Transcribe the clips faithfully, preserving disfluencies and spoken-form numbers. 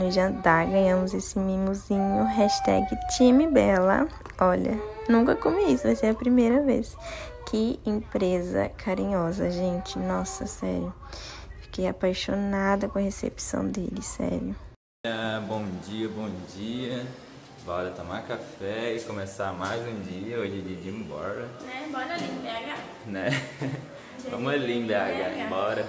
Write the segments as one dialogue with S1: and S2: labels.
S1: De andar, ganhamos esse mimozinho, hashtag time Bela. Olha, nunca comi isso, vai ser a primeira vez. Que empresa carinhosa, gente, nossa, sério. Fiquei apaixonada com a recepção dele, sério.
S2: Bom dia, bom dia. Bora tomar café e começar mais um dia. Hoje é dia de ir embora.
S1: Né? Bora ali em B H.
S2: Né? Vamos ali em B H, bora.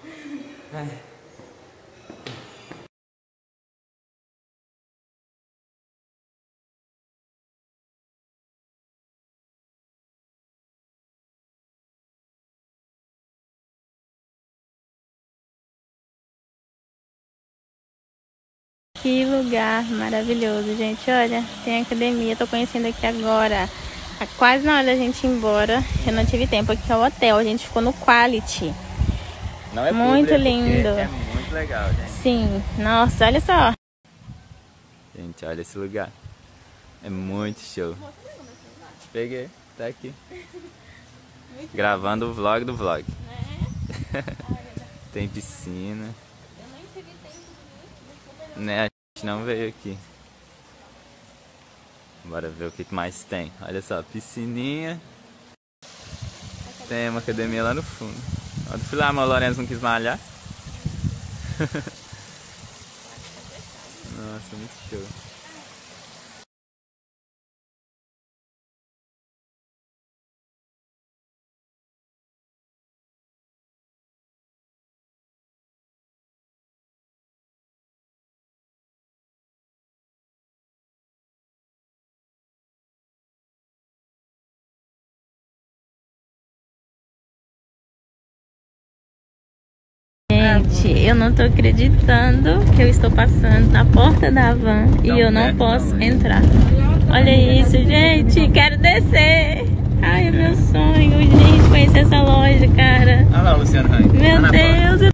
S1: Que lugar maravilhoso, gente. Olha, tem academia, tô conhecendo aqui agora. Tá quase na hora da gente ir embora. Eu não tive tempo. Aqui é o hotel, a gente ficou no Quality.
S2: Não é
S1: muito
S2: público,
S1: lindo.
S2: É muito legal, gente.
S1: Sim, nossa, olha só.
S2: Gente, olha esse lugar. É muito show. Peguei, tá aqui. Gravando o vlog do vlog. Tem piscina. Né, a gente não veio aqui. Bora ver o que mais tem. Olha só, piscininha. Tem uma academia lá no fundo. Ó, do filho, mas o Lourenço não quis malhar. Nossa, muito show.
S1: Gente, eu não tô acreditando que eu estou passando na porta da van e eu não posso entrar. Olha isso, gente, quero descer. Ai, é meu sonho, gente, conhecer essa loja, cara.
S2: Olha lá o Luciano Hang.
S1: Meu Deus,